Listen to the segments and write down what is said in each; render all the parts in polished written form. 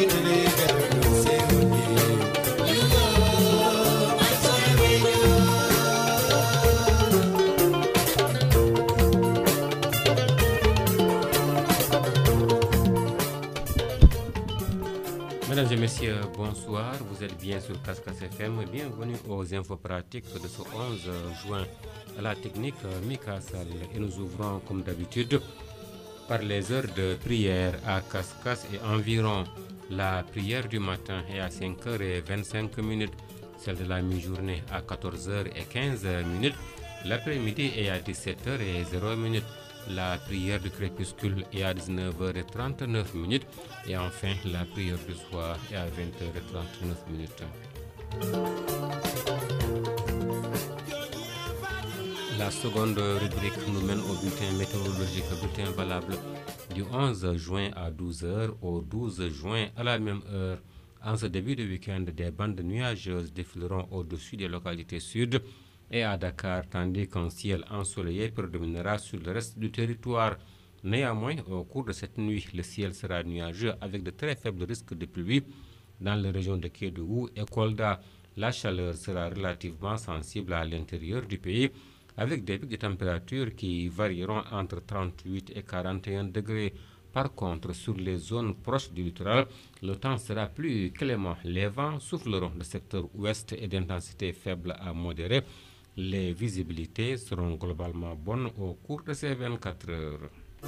Mesdames et messieurs, bonsoir. Vous êtes bien sur Cascas FM. Bienvenue aux infos pratiques de ce 11 juin. À la technique, Mika Sall. Et nous ouvrons, comme d'habitude, par les heures de prière à Cascas et environ. La prière du matin est à 5h25, celle de la mi-journée à 14h15, l'après-midi est à 17h00, la prière du crépuscule est à 19h39 et enfin la prière du soir est à 20h39. La seconde rubrique nous mène au bulletin météorologique, bulletin valable du 11 juin à 12h au 12 juin à la même heure. En ce début de week-end, des bandes nuageuses défileront au-dessus des localités sud et à Dakar, tandis qu'un ciel ensoleillé prédominera sur le reste du territoire. Néanmoins, au cours de cette nuit, le ciel sera nuageux avec de très faibles risques de pluie dans les régions de Kédougou et Kolda. La chaleur sera relativement sensible à l'intérieur du pays, avec des pics de température qui varieront entre 38 et 41 degrés. Par contre, sur les zones proches du littoral, le temps sera plus clément. Les vents souffleront du secteur ouest et d'intensité faible à modérée. Les visibilités seront globalement bonnes au cours de ces 24 heures.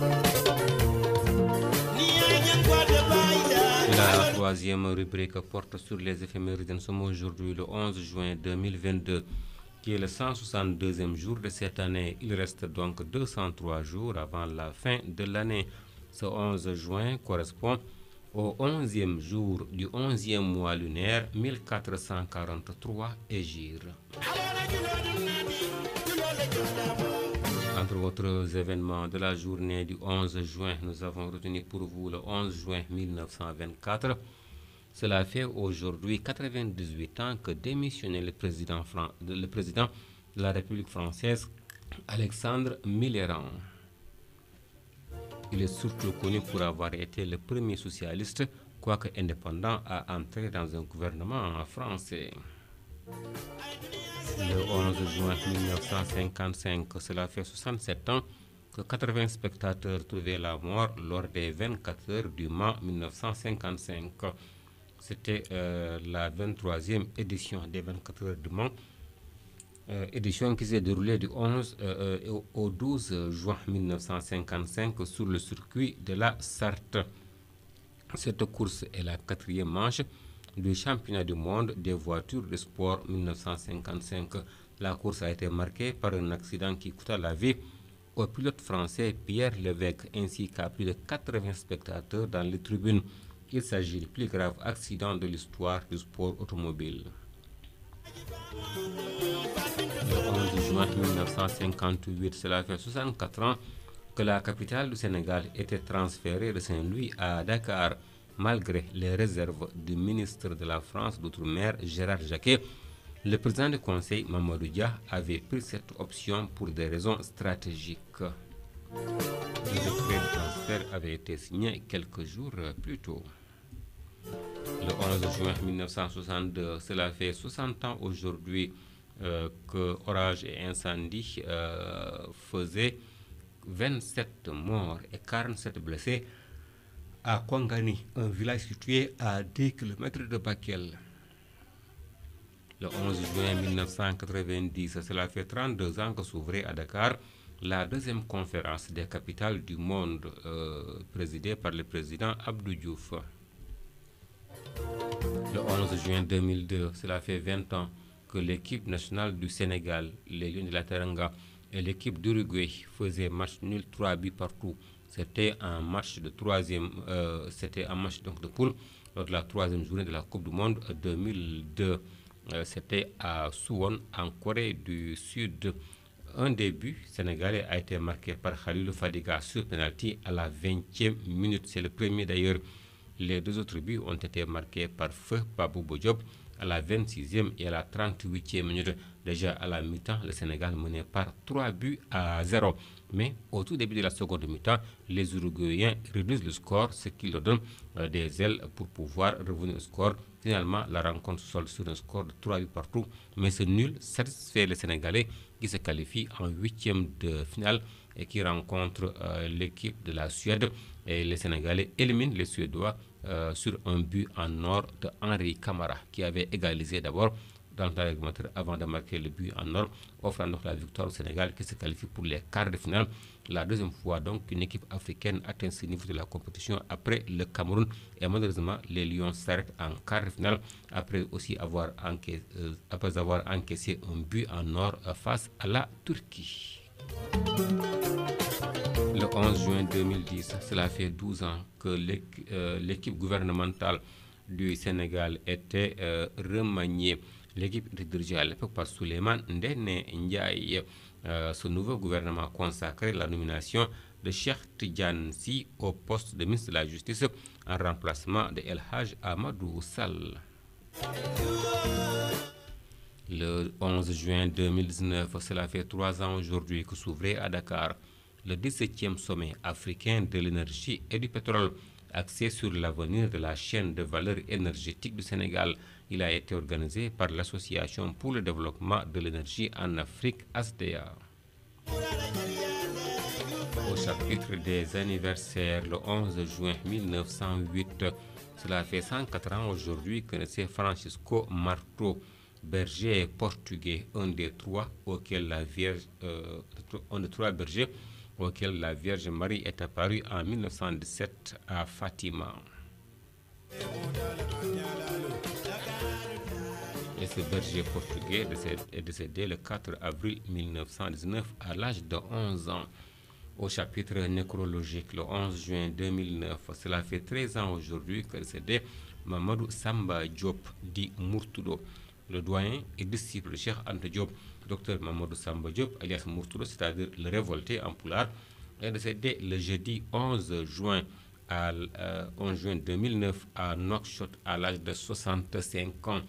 La troisième rubrique porte sur les éphémérides. Nous sommes aujourd'hui le 11 juin 2022, qui est le 162e jour de cette année. Il reste donc 203 jours avant la fin de l'année. Ce 11 juin correspond au 11e jour du 11e mois lunaire 1443 Hégire. Entre autres événements de la journée du 11 juin, nous avons retenu pour vous le 11 juin 1924. Cela fait aujourd'hui 98 ans que démissionnait le président de la République française, Alexandre Mitterrand. Il est surtout connu pour avoir été le premier socialiste, quoique indépendant, à entrer dans un gouvernement français. Le 11 juin 1955, cela fait 67 ans que 80 spectateurs trouvaient la mort lors des 24 heures du Mans 1955. C'était la 23e édition des 24 heures du Mans, édition qui s'est déroulée du 11 au 12 juin 1955 sur le circuit de la Sarthe. Cette course est la 4e manche du championnat du monde des voitures de sport 1955. La course a été marquée par un accident qui coûta la vie au pilote français Pierre Lévesque ainsi qu'à plus de 80 spectateurs dans les tribunes. Il s'agit du plus grave accident de l'histoire du sport automobile. Le 11 juin 1958, cela fait 64 ans que la capitale du Sénégal était transférée de Saint-Louis à Dakar, malgré les réserves du ministre de la France d'Outre-mer, Gérard Jacquet. Le président du Conseil, Mamadou Dia, avait pris cette option pour des raisons stratégiques. Le décret de transfert avait été signé quelques jours plus tôt. Le 11 juin 1962, cela fait 60 ans aujourd'hui que orages et incendies faisaient 27 morts et 47 blessés à Kwangani, un village situé à 10 km de Bakel. Le 11 juin 1990, cela fait 32 ans que s'ouvrait à Dakar la deuxième conférence des capitales du monde, présidée par le président Abdou Diouf. Le 11 juin 2002, cela fait 20 ans que l'équipe nationale du Sénégal, les Lions de la Teranga, et l'équipe d'Uruguay faisaient match nul 3 buts partout. C'était un match de poule lors de la troisième journée de la Coupe du Monde 2002. C'était à Suwon, en Corée du Sud. Un des buts sénégalais a été marqué par Khalilou Fadiga sur penalty à la 20e minute. C'est le premier d'ailleurs Les 2 autres buts ont été marqués par Feu Babou Diop à la 26e et à la 38e minute. Déjà à la mi-temps, le Sénégal menait par 3-0. Mais au tout début de la seconde mi-temps, les Uruguayens réduisent le score, ce qui leur donne des ailes pour pouvoir revenir au score. Finalement, la rencontre se solde sur un score de 3 buts partout, mais ce nul satisfait les Sénégalais qui se qualifient en 8e de finale et qui rencontrent l'équipe de la Suède. Et les Sénégalais éliminent les Suédois sur un but en or de Henri Camara, qui avait égalisé d'abord dans le temps réglementaire avant de marquer le but en or, offrant donc la victoire au Sénégal qui se qualifie pour les quarts de finale. La deuxième fois donc qu'une équipe africaine atteint ce niveau de la compétition après le Cameroun. Et malheureusement, les Lions s'arrêtent en quart de finale après avoir encaissé un but en or face à la Turquie. Le 11 juin 2010, cela fait 12 ans que l'équipe gouvernementale du Sénégal était remaniée. L'équipe était dirigée à l'époque par Souleymane Ndéné Ndiaye. Ce nouveau gouvernement consacrait la nomination de Cheikh Tidiane Sy au poste de ministre de la Justice en remplacement de El Hadj Amadou Sall. Le 11 juin 2019, cela fait 3 ans aujourd'hui que s'ouvrait à Dakar le 17e sommet africain de l'énergie et du pétrole, axé sur l'avenir de la chaîne de valeur énergétique du Sénégal. Il a été organisé par l'Association pour le développement de l'énergie en Afrique, ASDEA. Au chapitre des anniversaires, le 11 juin 1908, cela fait 104 ans aujourd'hui que naissait Francisco Marto, berger portugais, un des trois bergers auquel la Vierge Marie est apparue en 1917 à Fatima. Et ce berger portugais est décédé le 4 avril 1919 à l'âge de 11 ans. Au chapitre nécrologique, le 11 juin 2009, cela fait 13 ans aujourd'hui que décédé Mamadou Samba Diop, dit Mourtudo. Le doyen et disciple de Cheikh Anta Diop, Dr Mamadou Samba Diop, alias Mourtudo, c'est-à-dire le révolté en pulaar, est décédé le jeudi 11 juin 2009 à Nouakchott à l'âge de 65 ans.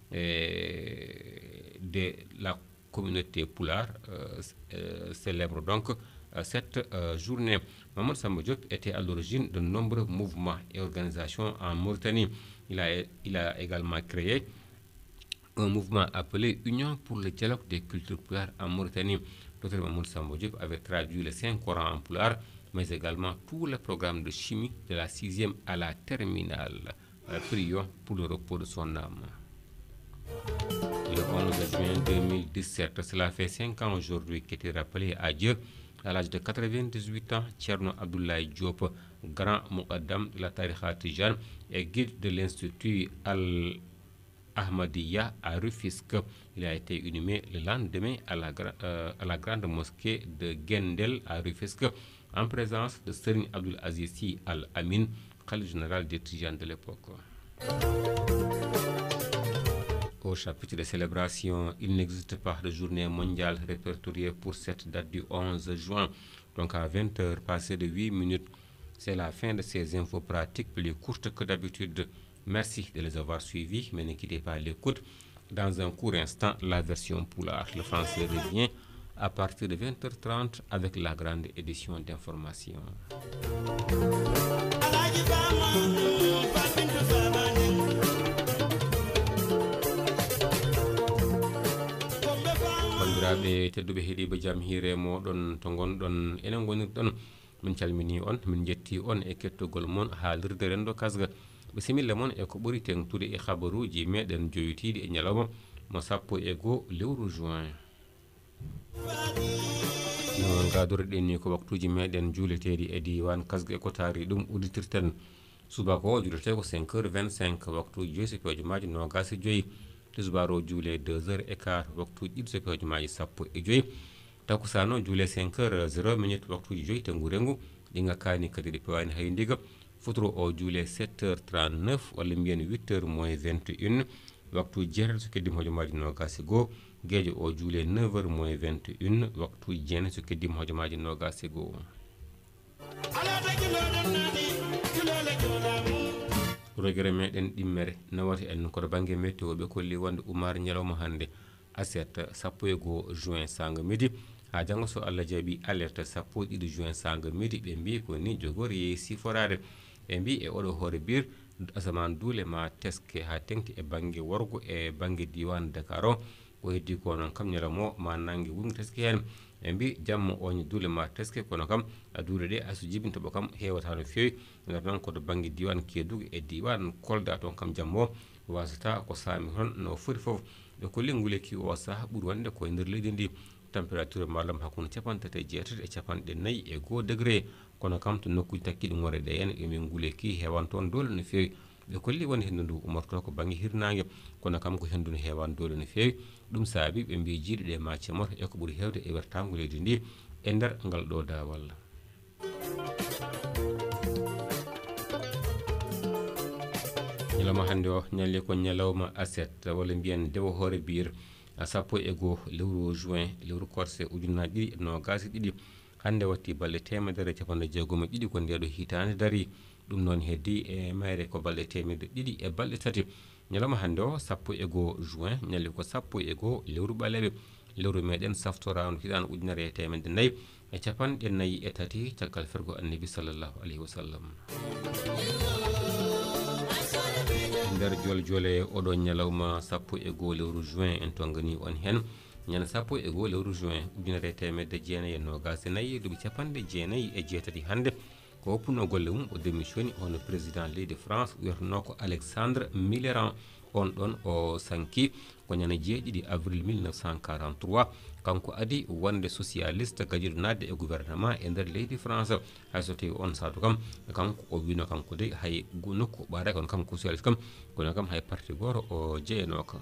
De la communauté pulaar célèbre donc cette journée. Mamadou Samba Diop était à l'origine de nombreux mouvements et organisations en Mauritanie. Il a également créé un mouvement appelé Union pour le dialogue des cultures pulaar en Mauritanie. Dr Mamadou Samba Diop avait traduit le Saint-Coran en pulaar, mais également tous les programmes de chimie de la 6e à la terminale. Prions pour le repos de son âme. Le 11 juin 2017, cela fait 5 ans aujourd'hui qu'était rappelé à Dieu à l'âge de 98 ans, Thierno Abdoulaye Diop, grand muqaddam de la Tariqa Tijane et guide de l'Institut Al-Ahmadiyya à Rufisque. Il a été inhumé le lendemain à la grande mosquée de Gendel à Rufisque en présence de Serigne Abdoul Aziz Sy Al Amin, khalife général des Tijanes de l'époque. Au chapitre des célébrations, il n'existe pas de journée mondiale répertoriée pour cette date du 11 juin. Donc à 20h, passé de 8 minutes, c'est la fin de ces infos pratiques plus courtes que d'habitude. Merci de les avoir suivis, mais ne quittez pas l'écoute. Dans un court instant, la version pulaar. Le français revient à partir de 20h30 avec la grande édition d'information. Bandiraɓe tedduɓe heeɗiɓe jaam hiire moɗon to gonɗon enen gonirɗon min calmini on min jetti on e kettogol moon haalirde rendo kasga bisimilla moon e ko ɓuri tengtude e habaruji meɗen joyitiɗi e ñalawma mo 1 lewru juin. No gadoriɗen ni ko waktuji meɗen juuleteɗi e diwan kasga e ko taari ɗum udditirten subaka o juulete ko 5h25 waktuji joyi sepejo maji nogas e joyi tisbaro juule 2h15 waktuji ɗiɗi sepejo maji 15 takusano juule 5h0 waktuji joyi tengu rengu ɗi ngakkani kadi ɗi pewani hay ndiga futuro o juule 7h39 walla mbiyen 8h-21 waktuji jeetati so keddima hojomaji nogas e goho gueƴo o juule 9h-21 waktuji jeenay so keddima hojomaji nogas e goho. progrès meɗen ɗimmere nawata en koto banggue météo ɓe kolli wonde umar ñalawma hande aset 11 juin sanga midi ha janggo so Allah jaaɓi alerte 12 juin sanga midi ɓe mbi ko ni jogori yeehi siforade ɓe mbi e oɗo hoore bir asaman duule ma teske ha tengti e banggue worgo e banggue diwan Dakar o ko heddi ko noon kam ñalawma ma nangue wurgo teske hen ɓe mbi jamma oño duule ma teske kono kam duule ɗe aso jibintoɓo kam hewata no fewi ngar noon koto banggue diwan Kédougou e diwan Kolda toon kam jamma o wasata ko sami toon no foti foof ɓe kolli nguleki o saaha ɓuuri wonde koye nder leydi ndi température malam hakkude 38 e 41 degré kono kam to nokkuji takkiɗi ngore ɗe en emin nguleki hewan toon dole no fewi ɓe kolli wonde hendu ndu umarto ko banggue hirnangue kono kam ko hendu no hewan dole no fewi ɗum saabi ɓe mbi jiiɗi ɗe ma cemoto e ko ɓuuri hewde e wertago leydi ndi e nder ngal ɗo dawal ñalawma hande o ñalli ko ñalawma aset walla mbiyen dewo hoore biir 11 lewru juin lewru korse ujunnaje 2022 hande watti balɗe 162 ko ndeɗo hitande dari ɗum noon heddi e mayre ko balɗe 200 e balɗe tati ñalawma hande o 11 juin ñalli ko 11 lewru ɓaleɓe lewru meɗen saftorano hitande ujunere e temedde nayyi e capanɗe nayyi e tati caggal fergo annabi sallllahu alayhi wa sallam nder jole jole oɗo ñalawma 11 lewru juin en to gani on hen ñande 11 lewru juin ujunere temedde jeenayyi e nogas e nayyi duuɓi capanɗe jeenayyi e jeetati hande ko woppuno golle mum o démissioni hono président leydi France wiyeteno ko Alexandre Millerand on ɗon o sanki ko ñande jeeɗiɗi avril 1943 kanko adi wonde socialiste gajiɗo nadde e gouvernement e nder leydi France hayso tawi on satu kam kanko o wino kanko de hay nokku ɓaɗa kono kam ko socialiste kam kono kam hay parti goto o jeeyanoka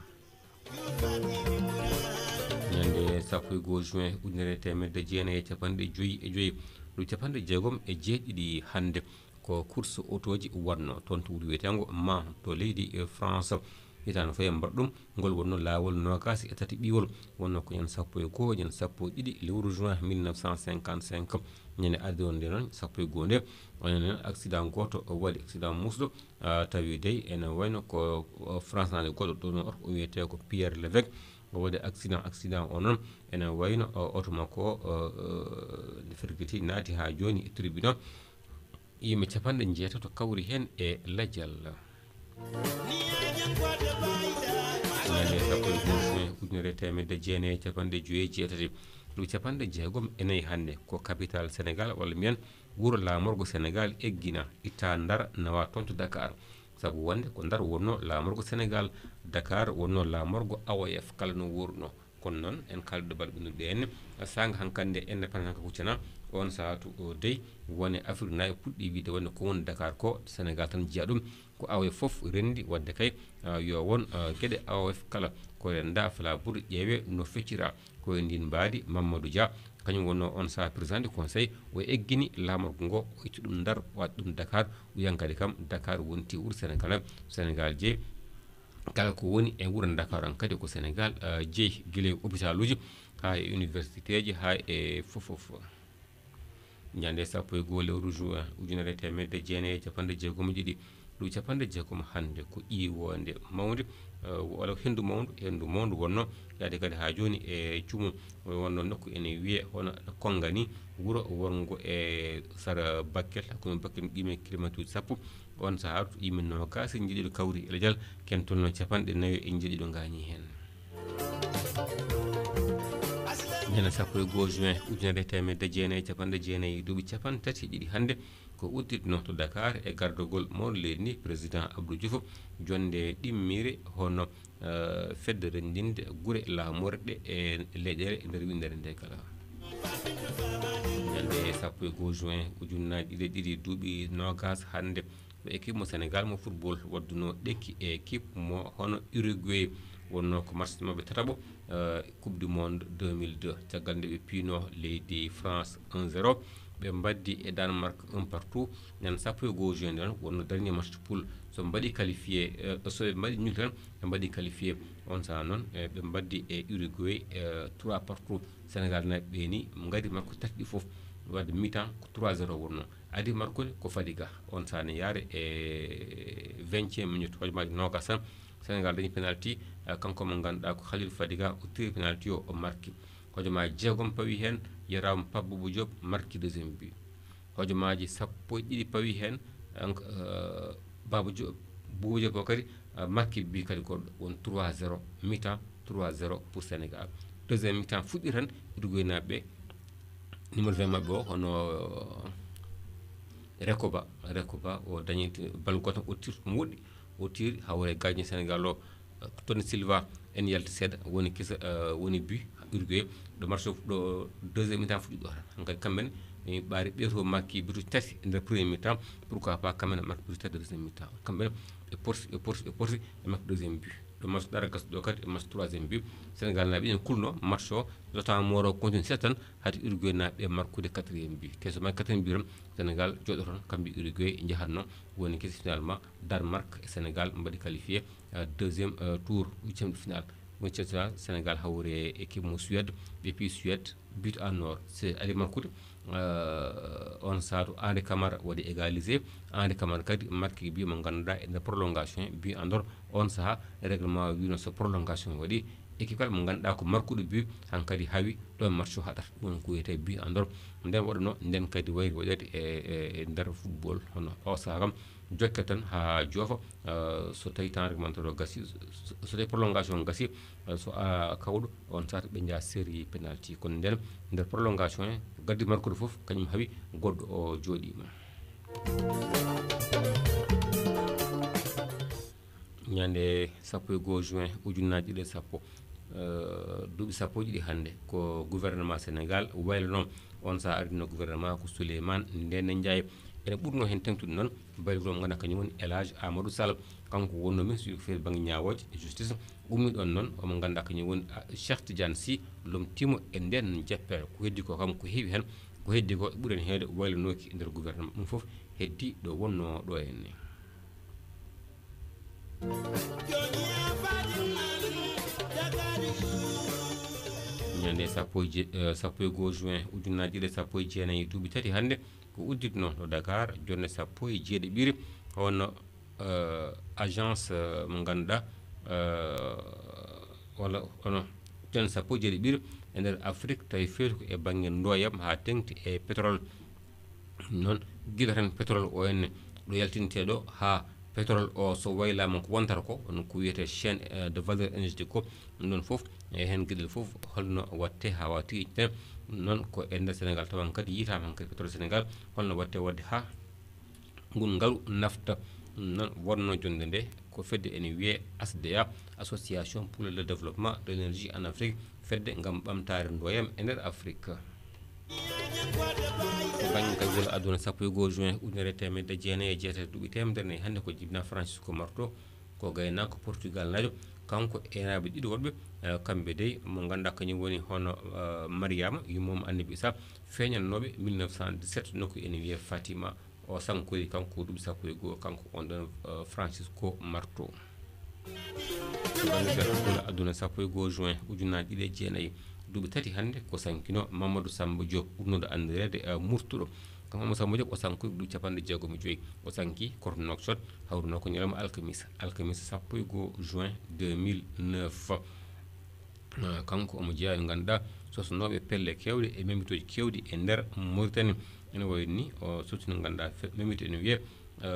ñande 11 juin ujunere temedde jeenayyi e capanɗe joyyi e joyyi ɗum capanɗe jeegom e jeeɗiɗi hande ko course autoji wonno toon to wuri wiyetengo Mans to leydi France hitande fof e mbaɗɗum ngol wonno lawol nogas e tati ɓiwol wonno ko ñande 11 ñande 12 lewru juin 1955 ñande arde wonde noon 11 nde onen accident goto waɗi accident musɗo tawi dey ene wayno ko France nade goɗɗo ɗo noon o wiyete ko Pierre Lévesque o waɗi accident o noon ene wayno auto makko nde ferguiti naati ha joni e tribunal yimɓe capanɗe jeetato kawri hen e lajjal ñande 11 juin ujunere temedde jeenayyi e capanɗe joyyi e jeetati ɗum capanɗe jeegom e nayyi hande ko capital Sénégal walla mbiyen wuuro lamorgo Sénégal eggina itta Ndar nawa toon to Dakar saabu wonde ko Ndar wonno lamorgo Sénégal Dakar wonno lamorgo AOF kala no wurno kono noon en kalduɗo balɗe ɓennuɗe en sanga hankkande indépendance ko huccana on sahatu o dey woni Afrique nayi puɗɗi wiide wonde ko woni Dakar ko Sénégal tan jiiya ɗum ko AOF foof rendi wadde kay yo won gueɗe AOF kala ko renda fala ɓuuri ƴeewe no feccira koye ndin mbaadi Mamadou Dia kañum wonno on saha président du conseil o eggini lamorgo ngo o itti ɗum Ndar wadde ɗum Dakar wiyan kadi kam Dakar wonti wuuro Sénégal jeeyi kala ko woni e wuuro Dakar an kadi ko Sénégal jeeyi guila e hôpital uji ha e université ji ha e fof ñande 11 lewru juin ujunere temedde jeenayyi e capanɗe jeegom e ɗiɗi ɗum capanɗe jeegom hande ko ƴiwonde mawde walla hendu mawdu wonno yaade kadi ha joni e cuumum wonno nokku ene wiye hono Konga ni wuuro wongo e sara Bakel hakkude Bakel ɗime kilomètre uji sappo on sahatu yimɓe nogas e jeeɗiɗo kawri e ladial ken tolno capanɗe nayyi e jeeɗiɗo gañi hen ñande 11 juin ujunere temedde jeenayyi e capanɗe jeenayyi duuɓi capantati e ɗiɗi hande ko udditno to Dakar e gardogol mawɗo leydi ndi président Abdou Diouf jonde ɗimmire hono fedde rendinde guure lamorɗe e leyɗele e nder windere nde kala ñande 11 juin ujunnaje ɗiɗi duuɓi nogas hande ko équipe mo Sénégal mo football wadduno ɗekki e équipe mo hono Uruguay wonno ko match mabɓe tataɓo coupe du monde 2002 caggal nde ɓe piino leydi France 1-0 ɓe mbaddi e Danemark 1-1 ñande 11 juin noon wonno dernier match poule so mbaɗi qualifié so ɓe mbaɗi nul tan ɓe mbaɗi qualifié on saha noon ɓe mbaddi e Uruguay 3-3 Sénégal naɓe ɓe ni ngari makko tati ɗi foof wadde mi-temps ko 3-0 wonno adi markude ko Fadiga on sane yare e 20e minute hojomaji nogas tan Sénégal dañi penalty kanko mo ganduɗa ko Khalil Fadiga o tiri penalty o marki hojomaji jeegom pawi hen Yaram Pabbou Diop marki deuxième but hojomaji sappo e ɗiɗi pawi hen Babou Diop Boubou Diop o kadi marki bi kadi goɗɗo won 3-0 mi-temps 3-0 pour Sénégal deuxième mi-temps fuɗɗi tan Uruguay naɓe numéro 20 mabɓe o hono Rekoba o dañi bal goto o tir mo woɗɗi o tiri hawre gardien Sénégal o Tony Silva en yalti seeɗa woni kisa woni but Uruguay ɗo match ɗo deuxième mi-temps fuɗɗi ɗo tan hankadi kamɓene ɓaari ɓeeto makki butuji tati e nder premier mi-temps pourquoi pas kamɓene makki butuji tati deuxième mi-temps kamɓene ɓe porti e makki deuxième but ɗo match ɗara gasɗo kadi e match troisième but Sénégal naɓe ene kulno match o le temps moro continue seeɗa tan hade Uruguay naɓe markude quatrième but te so makki quatrième but tan Sénégal jooɗo toon kamɓe Uruguay jahatno woni kesi finalement Danemark e Sénégal mbaɗi qualifié deuxième tour huitième de finale woni cetera Sénégal hawre équipe mo Suède ɓe pi Suède but en or c'est ali markude on saatu Henri Camara waɗi égalisé Henri Camara kadi marque but mo ganduɗa e nder prolongation but en or on saaha règlement wino so prolongation waɗi équipe kala mo ganduɗa ko markuɗo but hankadi hawi ɗon match o haɗata ɗum ko wiyete but en or nden waɗano nden kadi wayri waɗede e nder football hono o saaha kam jokke tan ha joofa so tawi temps réglementaire o gasi so tawi prolongation gasi so kawɗo on sata ɓe jaa série penalty kono nder prolongation he gaddi markude fof kañum hawi goɗɗo o jooɗima ñande 11 juin ujunnaji ɗiɗi sappo duuɓi sappo e ɗiɗi hannde ko gouvernement Sénégal waylo on sa ardino gouvernement ko Souleymane Ndéné Ndiaye ene ɓurno hen tengtude noon baylo mo ganduɗa kañum woni Elhadji Amadou Sall kanko wonno ministre du feere banggue ñawoje e justice ummi ɗon noon omo ganduɗa kañum woni Cheikh Tidiane Sy lomtimo e nden jeppere ko heddi ko kam ko heewi hen ko heddi ko ɓuuri hen heewde waylonoki e nder gouvernement ɗum foof heddi ɗo wonno ɗo henne ñande sappo e goo juin ujunnaji ɗiɗi sappo e jeenayyi duuɓi tati hannde ko udditno ɗo Dakar jonde sappo e jeeɗiɓiri hono agence mo ganduɗa walla hono jonde sappo e jeeɗiɓiri e nder Afrique tawi feetu ko e banggue ndoyam ha tengti e pétrole noon guila tan pétrole o henne ɗo yaltinteɗo ha pétrole o so waylama ko wontata ko on ko wiyete chaîne de valeur énergétique ko ɗum ɗon foof e hen gueɗel foof holno watte ha wawa tiiƴten noon ko e nder Sénégal tawan kadi yitama kadi pétrole Sénégal holno watte wadde ha ngaalu nafta noon wonno jonde nde ko fedde ene wiye ASDA association pour le développement de l'énergie en Afrique fedde gam ɓamtare ndoyam e nder Afrique ko banggue kadi woni aduna sappo e goo juin ujunere temedde jeenayyi e jeetati duuɓi temedere nayyi hannde ko jibina Francisco Marto ko gaynako Portugal najo kanko enaɓe ɗiɗi woɗɓe kamɓe dey mo ganduɗa kañum woni hono Mariama yummum Annabi Isa feeñannoɓe 1917 nokku ene wiye Fatima o sankori kanko duuɓi sappo e goo kanko on ɗon Francisco Marto ko banggue aduna sappo e goo juin ujunnaji ɗiɗi e jeenayyi duuɓi tati hannde ko sankino Mamadou Samba Diop ɓurnuɗo andirede murtuɗo ko Mamadou Samba Diop o sankoyi duuɓi capanɗe jeegom e joyyi o sanki koto Nouakchott hawruno ko ñalawma alkamisa sappo e goo juin 2009 kanko omo jeeya ɓe ganduɗa sosnoɓe pelle kewɗe e memitoji kewɗi e nder Mauritanie ene wayno ni o sotino ganduɗa memito ene wiye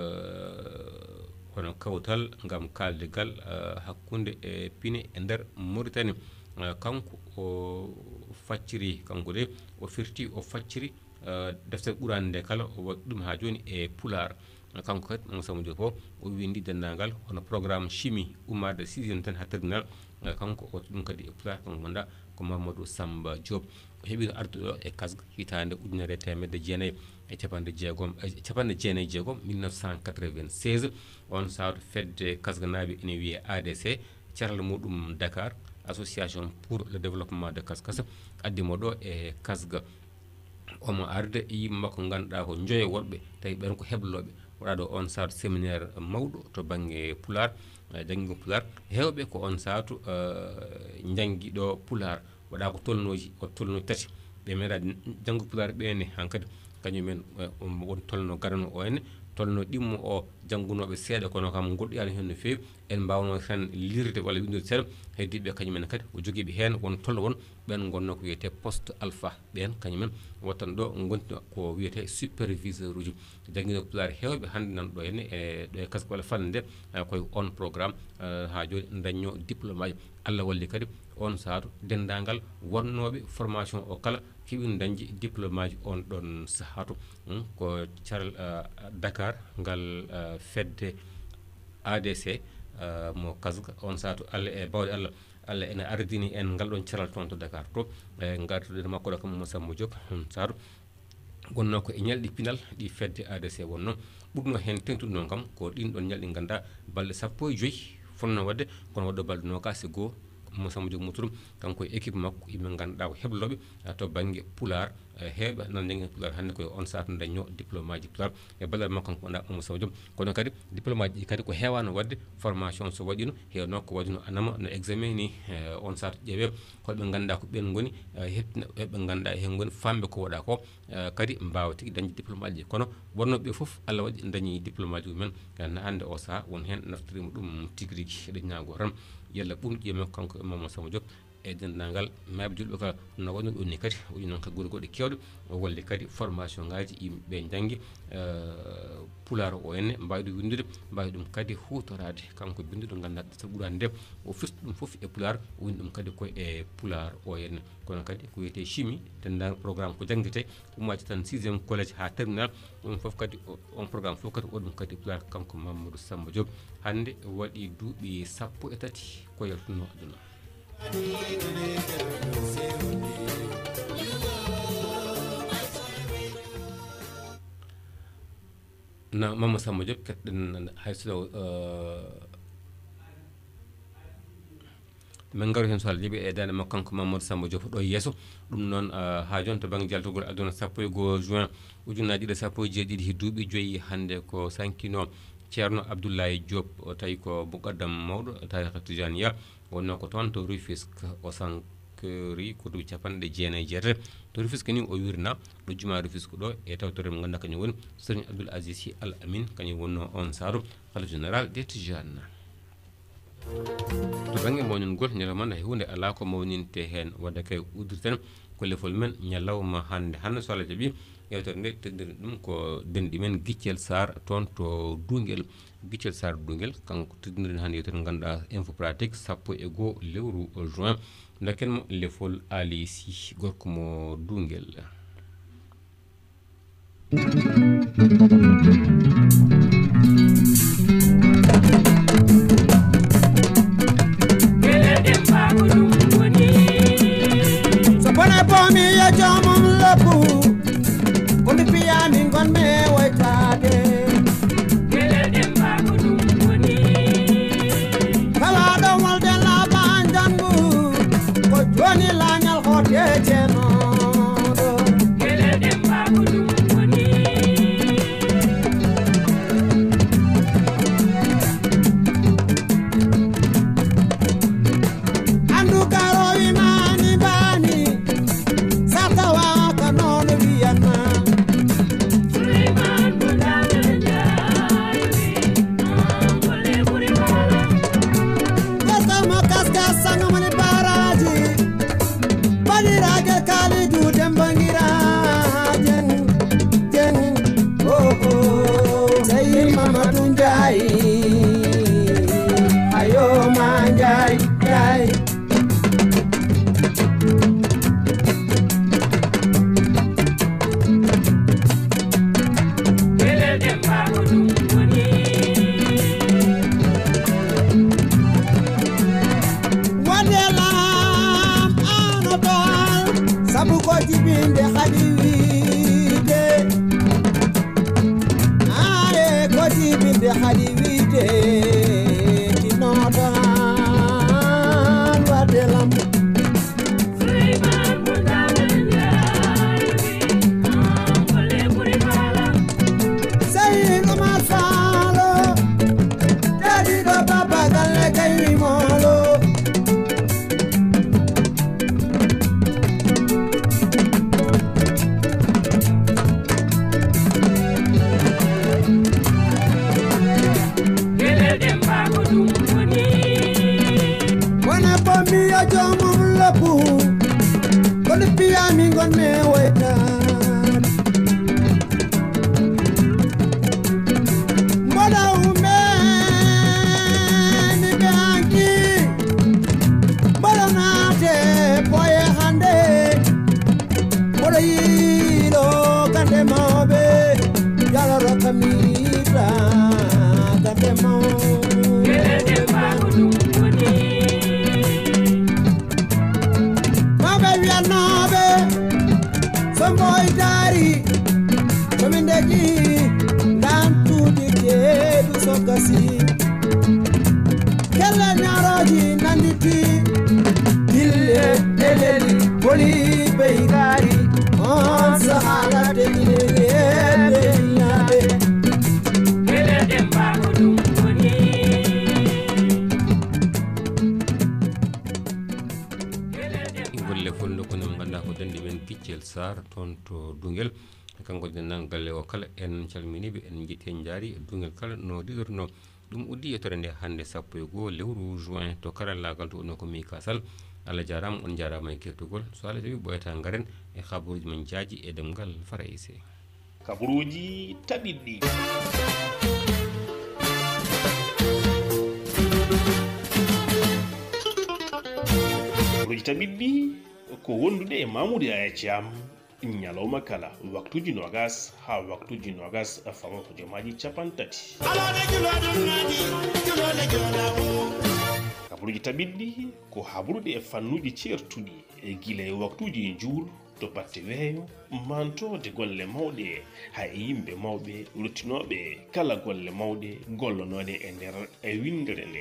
hono kawtal gam kaldegal hakkude e Piné e nder Mauritanie kanko o facciri kanko de o firti o facciri deftere ɓurande nde kala o waɗi ɗum ha joni e Pulaar kanko kadi Mamadou Samba Diop o windi dendagal hono programme chimie ummade 6e tan ha terminal kanko o ɗum kadi e Pulaar kanko ganduɗa ko Mamadou Samba Diop o heeɓino arduɗo e kasga hitande ujunere temedde jeenayyi e capanɗe jeenayyi e jeegom 1996 on sawto fedde kasganaɓe ene wiye ADC carala muɗum Dakar association pour le développement de Kaskas addimo ɗo e kasga omo arde yimɓe makko ganduɗa ko joyo woɗɓe tawi ɓen ko hebloɓe waɗa ɗo on satu séminaire mawɗo to banggue Pulaar janggo Pulaar hewɓe ko on satu jangui ɗo Pulaar waɗa ko tolnoji tati ɓe meeɗa janggo Pulaar ɓene hankkadi kañumen won tolno garano o ene tolno ɗimmo o janngunoɓe seeɗa kono kam goɗɗoyani hen no feewi en mbawno tan lirde walla windude seeɗa heddiɓe kañumen kadi o joguiɓe hen won tolno won ɓen gonno ko wiyete poste alpha ɓen kañumen wottan ɗo gonti ko wiyete superviseur uji jangguino pulaar hewɓe hande nanɗo henne ɗo e kasque walla fande nde koye on programme ha joni dañño diplôme aji Allah walli kadi on saatu dendagal wonnoɓe formation o kala keeɓino dañde diplôme aji on ɗon sahatu ko caral Dakar ngal fedde ADC mo kasga on saatu Allah e bawde Allah ene ardini en ngal ɗon caral toon to Dakar to gartude makko ɗo kam Mamadou Samba Diop saatu gonno ko e ñalɗi pinal ɗi fedde ADC wonno ɓurno hen tengtude noon kam ko ɗin ɗon ñalɗi ganda balɗe 15 fonno wadde kono wadɗo balɗe nogas e goho Mamadou Samba Diop Moutoum kanko e équipe makko yimɓe ganduɗa ko hebloɓe to banggue pular heɓa nan jangguin pular hande koye on saatu dañño diplôme aji pular e ballal makko kanko wonɗa Mamadou Samba Diop kono kadi diplôme aji ɗi kadi ko hewano wadde formation so waɗino hewno ko waɗino anama no examen ni on saatu ƴeewe holɓe ganduɗa ko ɓen goni hettina ɓe ganduɗa hen goni famɓe ko waɗa ko kadi mbawa tigui dañde diplôme aji kono wonnoɓe foof Allah waɗi dañi diplôme aji mumen hande o saaha won hen naftorima ɗum tigui rigui eɗen ñaago tan yalla ɓumɗi men kanko Mamadou Samba Diop e dendagal mabɓe julɓe kala no waɗno ɗum ni kadi waɗi noon kadi guure goɗɗe kewɗe o walli kadi formation ngaji yimɓeɓe janggi pular o henne mbawi ɗum windude mbawi ɗum kadi hutorade kanko binduɗo ganduɗa ɗetal ɓuurani nde o firti ɗum foof e pular o windi ɗum kadi koye e pular o henne kono kadi ko wiyete chimie dendagal programme ko jangguete ummaji tan 6e collège ha terminal ɗum foof kadi on programme foof kadi waɗum kadi pular kanko Mamadou Samba Diop hande waɗi duuɓi 13 ko yaltuno aduna na Mamadou Samba Diop keɗɗen hayso min garu hen so Allah jaaɓi e dande makko kanko Mamadou Samba Diop ɗo yesso ɗum noon ha joni to banggue jaltugol aduna 1 juin ujunaji ɗiɗi 17 he duuɓi 5 hande ko sankino ceerno Abdoulaye Diop o tawi ko muqaddam mawɗo tariqa tijaniya wonno ko toon to Rufisque o sankori ko duuɓi 99 to Rufisque ni o wirna ɗo juma Rufisque ɗo e tawtore mo ganduɗa kañum woni serigne Abdoul Aziz Sy Al Amin kañum wonno on saaru khalife général des Tijanes to banggue mawningol ñalawma hay hunde ala ko mawninte hen wadde kay uddirten ko lefol men ñalawma hande so Allah jaaɓi yewtere nde teddiri ɗum ko denɗi men Guiccel Sarr toon to Dunguel Guiccel Sarr Dunguel kanko teddiri hande yewtere ganduɗa info pratique 1 lewru juin daken mo lefol Ali Sy gorko mo Dunguel jami gon me wayta moda ume ni banki moda nate poye hande moda yilo kande mabe yala rokamita kande mabe Boy dari komindegi ndantu dike du sokasi kala nyaroji nanditi dille eleli boli beigari on sahala de ile yabe ele demba gudum boni golle fondo ko non ganda ko dandi men piccel sar ton to dungel kanko dennan galle o kala en calminibe en jiti en jaari dungel kala no didorno dum uddi e torende hande sappo e go lewru juin to kala lagal to no ko mi kasal alla jaram on jarama e kettugol so ala tawi boyata ngaren e khabaruji men jaaji e demgal faraise kabaruji tabiddi kabaruji tabiddi ko wondude e Mamoudou Yaya Thiam nyalawma kala waktuji nogas ha waktuji nogas famo ko jomaji capantati kabaruji tabiddi ko habrude e fannuji certudi e gila e waktuji njur to batte weeyo mantode golle mawɗe ha e yimɓe mawɓe ruttinoɓe kala golle mawɗe gollonode e nder e windere nde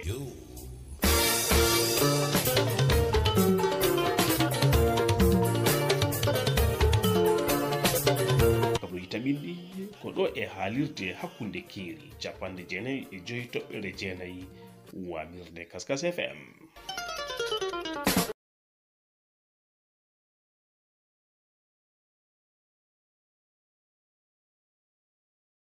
tabiddi ko do e haalirde hakkunde keeri 95.9 wamirde Kaskas FM